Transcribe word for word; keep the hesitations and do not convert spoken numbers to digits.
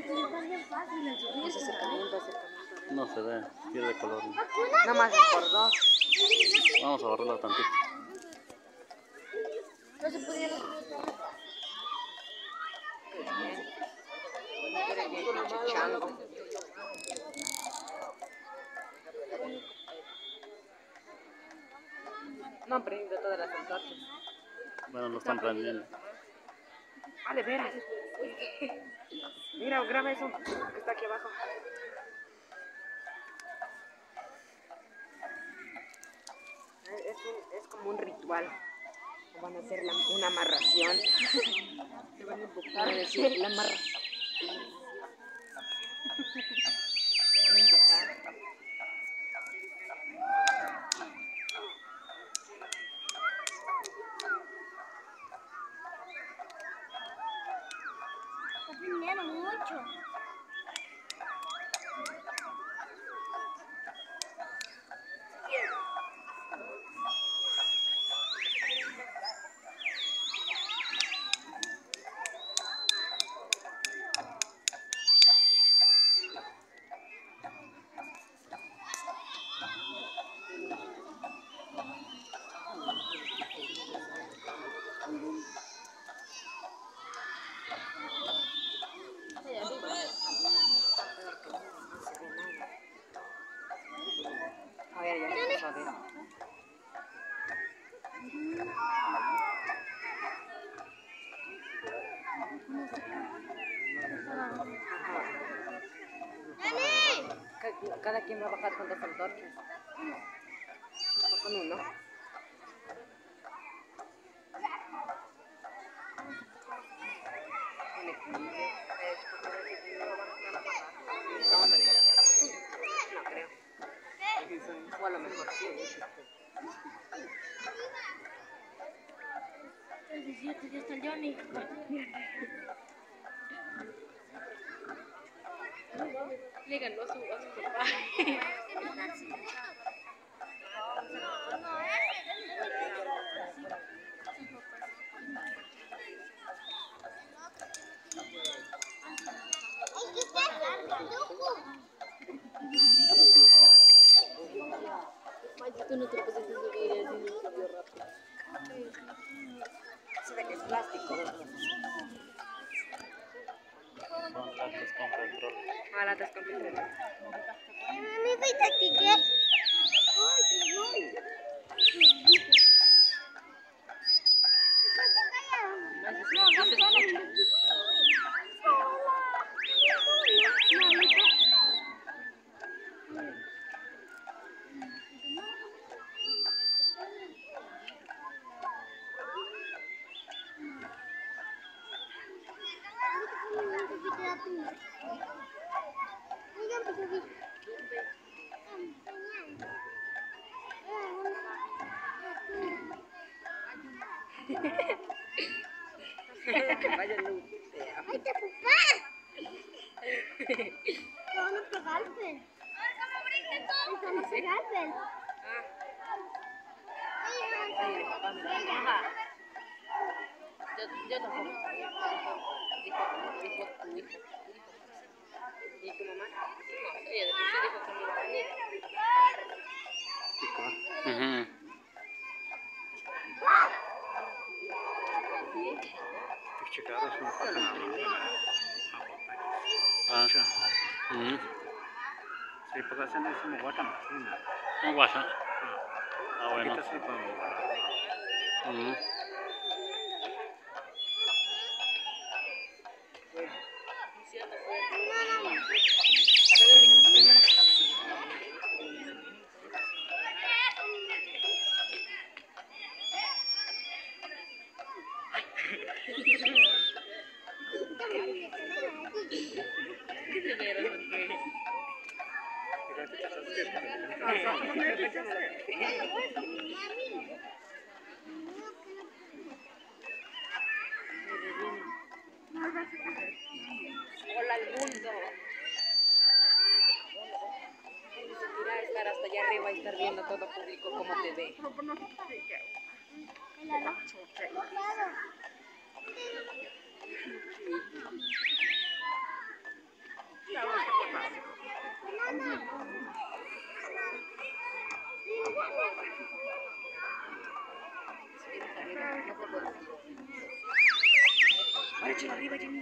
Ese acercamiento, acercamiento. No se ve, pierde color. Nada más por dos. Vamos a barrerlo tantito. No se pudieron. Eres bien pinche chango. No han prendido todas las antorchas. Bueno, lo están prendiendo. Ah, de veras. Mira, graba eso que está aquí abajo. Es, un, es como un ritual. Van a hacer la, una amarración. Se van a empujar. Decir, la amarración. Se van a empujar. Aprendieron mucho. A ver, ya se empezó a ver. Cada, cada quien va a bajar con dos antorchas. Va con uno. Un equilibrio. No creo. O a lo mejor sí. El diecisiete ya está el Johnny. Le ganó a su, a su papá. No, no, ese. Tú no te lo pusiste subir y así se subió rápido. Se ve que es plástico. Son latas con control. Ah, latas con control. Mi vida que qué. Ay, qué Vaya luz. ¡Ay, te papá! ¡Te van a pegar, Pel! ¡Te van a pegar, Pel! Ay, el papá me da. Yo, yo tampoco. Dijo, dijo tu hijo. ¿Y tu mamá? No, ella de por sí dijo que me iba a venir. Uh-huh. Chicaros no pasan a Ah. Mm. Sí, porque hacen eso me guatan. No guasa. Ah, bueno. Ahorita sí podemos. Mm. Hola al mundo. ¿Cómo se sentirá estar hasta allá arriba y estar viendo a todo público cómo te ve? Échalo arriba, Jenny.